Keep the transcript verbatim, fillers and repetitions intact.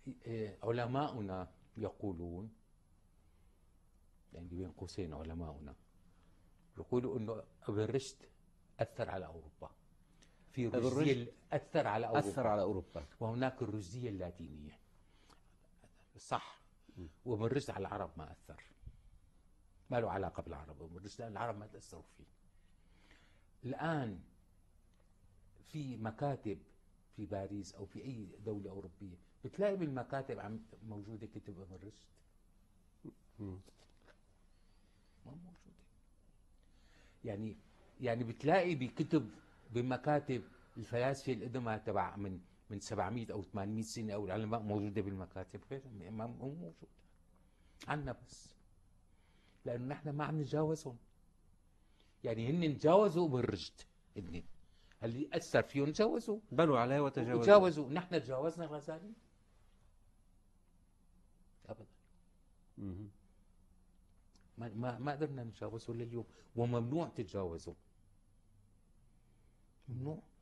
علماؤنا يقولون، يعني بين قوسين علماؤنا يقولوا انه ابن رشد اثر على اوروبا في ابن الرشديه، رشد اثر على اوروبا أثر على أوروبا. وهناك الرشديه اللاتينيه، صح. وابن رشد على العرب ما اثر، ما له علاقه بالعرب. ابن رشد العرب ما تاثروا فيه. الان في مكاتب في باريس او في اي دوله اوروبيه بتلاقي بالمكاتب عم موجوده كتب ابن رشد؟ ما موجوده. يعني يعني بتلاقي بكتب بمكاتب الفلاسفه القدماء تبع من من سبعمئة او ثمانمئة سنه او العلماء موجوده بالمكاتب؟ غير ما مو موجوده عنا، بس لانه نحن ما عم نتجاوزهم. يعني هن تجاوزوا ابن رشد، هن اللي اثر فيهم تجاوزوا، بنوا عليه وتجاوزوا. وتجاوزوا. نحن تجاوزنا الغزالي؟ ابدا. ما ما ما قدرنا نتجاوزه لليوم، وممنوع تتجاوزه، ممنوع.